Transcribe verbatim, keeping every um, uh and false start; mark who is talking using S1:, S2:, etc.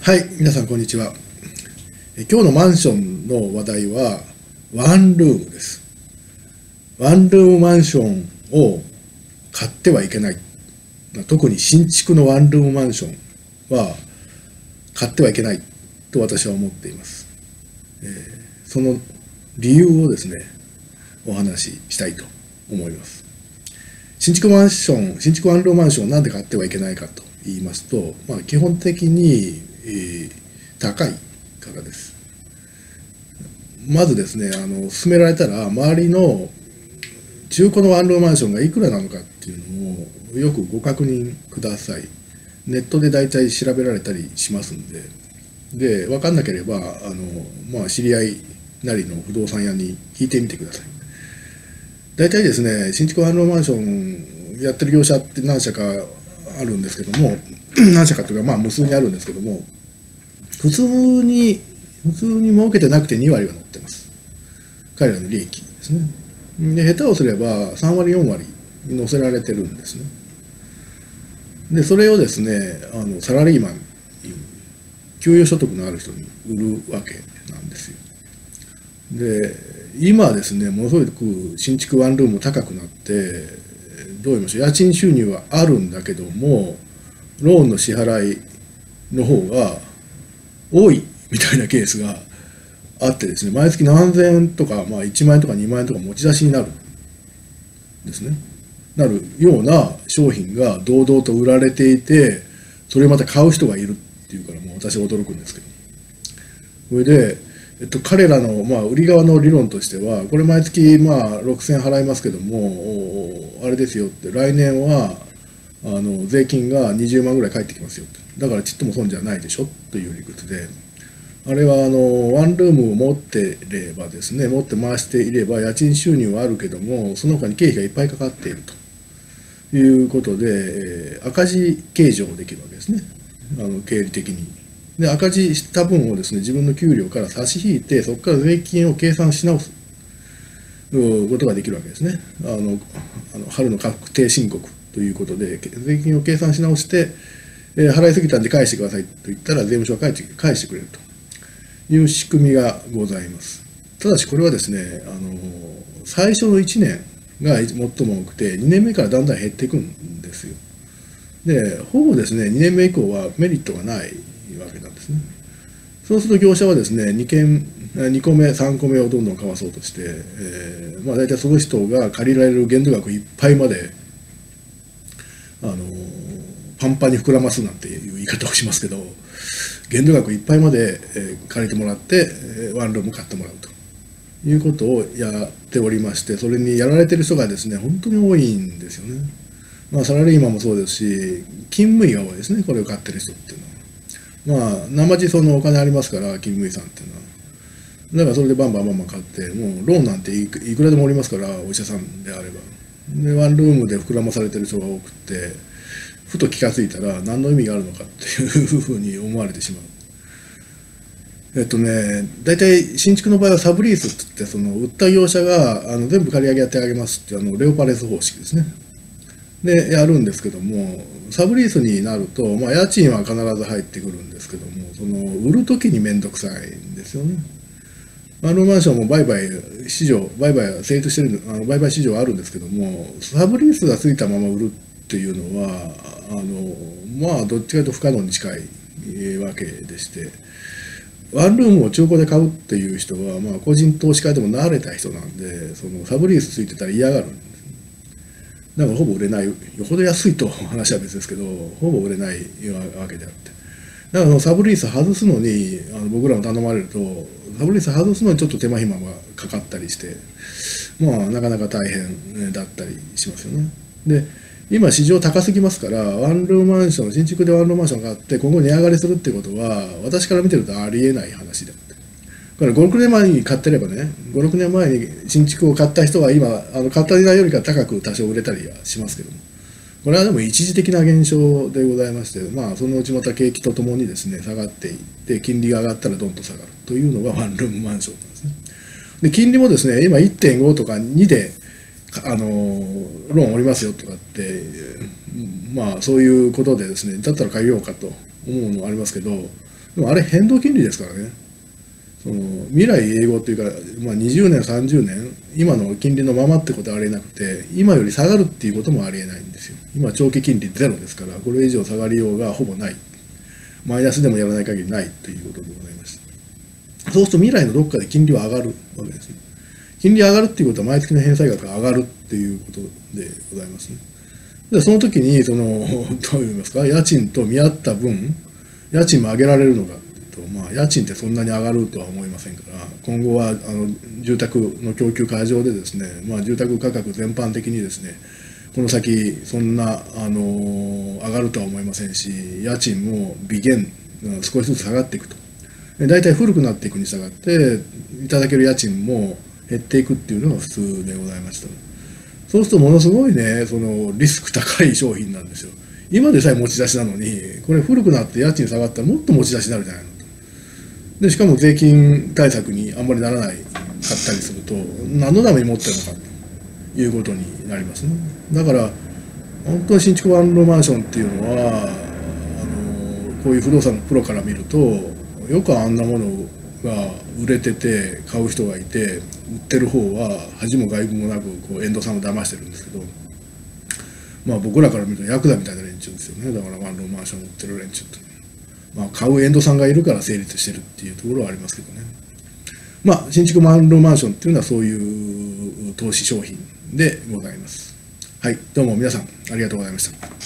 S1: はい、皆さんこんにちは。え今日のマンションの話題はワンルームです。ワンルームマンションを買ってはいけない。特に新築のワンルームマンションは買ってはいけないと私は思っています。えー、その理由をですね、お話ししたいと思います。新築マンション、新築ワンルームマンションをなんで買ってはいけないかと言いますと、まあ、基本的にえー、高いからです。まずですね、あの勧められたら周りの中古のワンルームマンションがいくらなのかっていうのをよくご確認ください。ネットで大体調べられたりしますんで、で分かんなければあの、まあ、知り合いなりの不動産屋に聞いてみてください。大体ですね、新築ワンルームマンションやってる業者って何社かあるんですけども、何社かというかまあ無数にあるんですけども、普通に普通に儲けてなくてにわりは乗ってます。彼らの利益ですね。で下手をすればさんわりよんわり乗せられてるんですね。でそれをですね、あのサラリーマン、給与所得のある人に売るわけなんですよ。で今ですね、ものすごく新築ワンルームも高くなって、どう言いましょう、家賃収入はあるんだけどもローンの支払いの方が多いみたいなケースがあってですね、毎月何千円とか、まあ、いちまんえんとかにまんえんとか持ち出しになるんですね。なるような商品が堂々と売られていて、それをまた買う人がいるっていうから、もう私は驚くんですけど、それで、えっと、彼らの、まあ、売り側の理論としては、これ毎月、まあ、ろくせんえん払いますけども、あれですよって、来年はあの税金がにじゅうまんぐらい返ってきますよって、だからちっとも損じゃないでしょという理屈で、あれはあのワンルームを持っていればですね、持って回していれば家賃収入はあるけども、その他に経費がいっぱいかかっているということで、えー、赤字計上できるわけですね、あの経理的に。で赤字した分をですね、自分の給料から差し引いて、そこから税金を計算し直すことができるわけですね。あのあの春の確定申告ということで、税金を計算し直して、えー、払いすぎたんで返してくださいと言ったら、税務署が返して返してくれるという仕組みがございます。ただしこれはですね、あの最初のいちねんが最も多くて、にねんめからだんだん減っていくんですよ。でほぼですね、にねんめ以降はメリットがないわけなんですね。そうすると業者はですね、にけんにこめさんこめをどんどん買わそうとして、えーまあ、大体その人が借りられる限度額いっぱいまであのパンパンに膨らますなんていう言い方をしますけど、限度額いっぱいまで借りてもらってワンルーム買ってもらうということをやっておりまして、それにやられてる人がですね、本当に多いんですよね。まあ、サラリーマンもそうですし、勤務医が多いですね、これを買ってる人っていうのは。まあ生地そのお金ありますから、勤務医さんっていうのは。だからそれでバンバンバンバン買って、もうローンなんていくらでもおりますから、お医者さんであれば。でワンルームで膨らまされてる人が多くて、ふと気が付いたら何の意味があるのかっていうふうに思われてしまう。えっとね、大体新築の場合はサブリースって言って、その売った業者があの全部借り上げやってあげますっていうあのレオパレス方式ですね。でやるんですけども、サブリースになると、まあ、家賃は必ず入ってくるんですけども、その売る時に面倒くさいんですよね。ワンルームマンションも売買市場、売買は成立してる、あの売買市場あるんですけども、サブリースがついたまま売るっていうのは、あのまあどっちかというと不可能に近いわけでして、ワンルームを中古で買うっていう人は、まあ、個人投資家でも慣れた人なんで、そのサブリースついてたら嫌がるんです。だからほぼ売れない、よほど安いと話は別ですけど、ほぼ売れないわけであって、だからそのサブリース外すのにあの僕らも頼まれると、サブリース外すのにちょっと手間暇がかかったりして、まあなかなか大変だったりしますよね。で今市場高すぎますから、ワンルームマンション、新築でワンルームマンションがあって今後値上がりするってことは、私から見てるとありえない話であって、だからごろくねんまえに買ってればね、ごろくねんまえに新築を買った人は今あの買った値段よりか高く多少売れたりはしますけども、これはでも一時的な現象でございまして、まあ、そのうちまた景気とともにですね、下がっていって、金利が上がったらどんと下がるというのがワンルームマンションなんですね。で金利もですね、今 いってんご とかにであのローンおりますよとかって、まあそういうことでですね、だったら借りようかと思うのはありますけど、 でもあれ変動金利ですからね。その未来永劫というか、まあ、にじゅうねんさんじゅうねん今の金利のままってことはありえなくて、今より下がるっていうこともありえないんですよ。今長期金利ゼロですから、これ以上下がりようがほぼない、マイナスでもやらない限りないということでございます。そうすると未来のどっかで金利は上がるわけですね。金利上がるっていうことは毎月の返済額が上がるっていうことでございますね。でその時にそのどう言いますか、家賃と見合った分家賃も上げられるのかと、まあ、家賃ってそんなに上がるとは思いませんから、今後はあの住宅の供給過剰でですね、まあ、住宅価格全般的にですね、この先そんなあの上がるとは思いませんし、家賃も微減少しずつ下がっていくと、だいたい古くなっていくに従っていただける家賃も減っていくっていうのが普通でございました。そうするとものすごいね、そのリスク高い商品なんですよ。今でさえ持ち出しなのに、これ古くなって家賃下がったらもっと持ち出しになるじゃないのと。でしかも税金対策にあんまりならないかったりすると、何のために持ってるのかということになりますね。だから本当に新築ワンルームマンションっていうのは、あのこういう不動産のプロから見ると、よくあんなものが売れてて買う人がいて、売ってる方は恥も外聞もなくこう遠藤さんを騙してるんですけど、まあ僕らから見るとヤクザみたいな連中ですよね。だからワンルームマンション売ってる連中って、まあ、買う遠藤さんがいるから成立してるっていうところはありますけどね。まあ新築ワンルームマンションっていうのはそういう投資商品でございます。はい、どうも皆さんありがとうございました。